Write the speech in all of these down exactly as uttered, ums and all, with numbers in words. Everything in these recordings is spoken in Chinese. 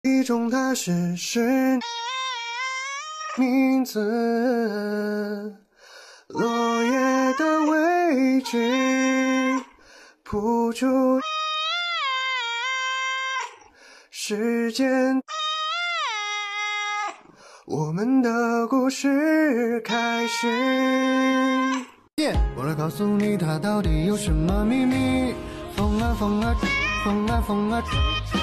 一种踏实是名字，落叶的位置铺出时间，我们的故事开始。Yeah, 我来告诉你，它到底有什么秘密？风啊风啊，风啊风啊，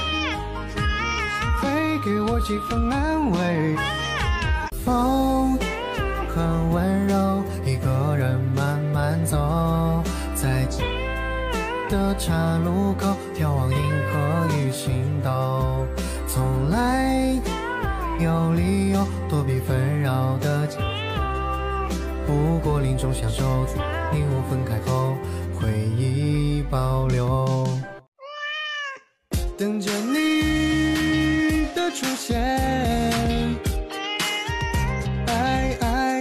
会给我几分安慰。风很温柔，一个人慢慢走，在的岔路口眺望银河与星斗，从来有理由躲避纷扰的街，不过林中享受，你我分开后回忆保留，等着你的出现。爱爱，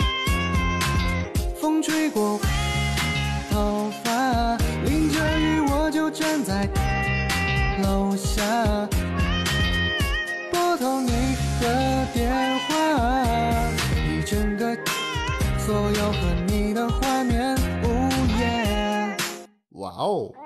风吹过头发，淋着雨我就站在楼下，拨通你的电话，一整个所有和你的画面，哦耶！哇哦！